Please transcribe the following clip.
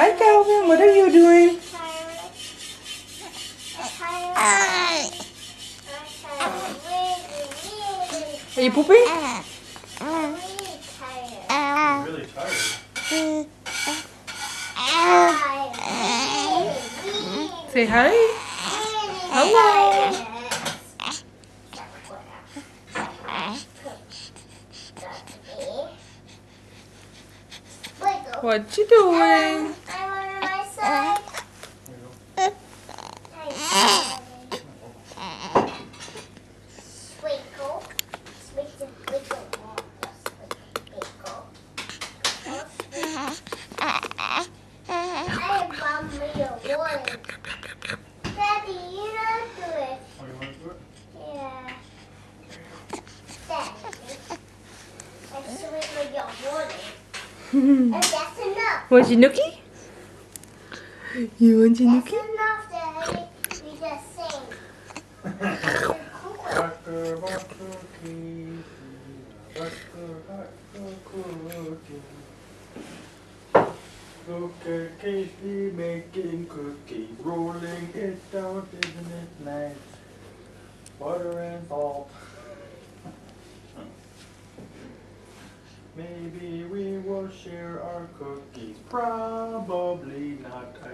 Hi, Calvin. What are you doing? Are you pooping? You're really tired. Say hi. Hello. What you doing? Daddy, you don't do it. Oh, you want to do it? Yeah. Daddy. I sweep your water. And that's enough. Want your nookie? You want your That's nookie? enough, Daddy. We just sing. Butter, butter cookies. Butter cookies. Look at Casey making cookies, rolling it down, isn't it nice? Butter and salt. Maybe we will share our cookies. Probably not.